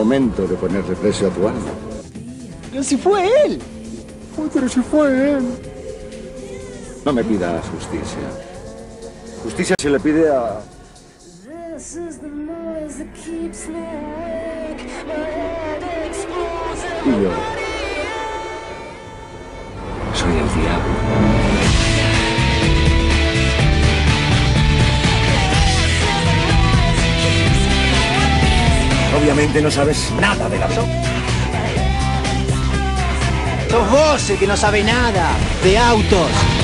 momento de ponerle precio a tu alma. Pero si fue él. Uy, pero si fue él. No me pidas justicia. Justicia se le pide a... Y yo soy el diablo. Obviamente no sabes nada de la vida. Sos vos el que no sabe nada de autos.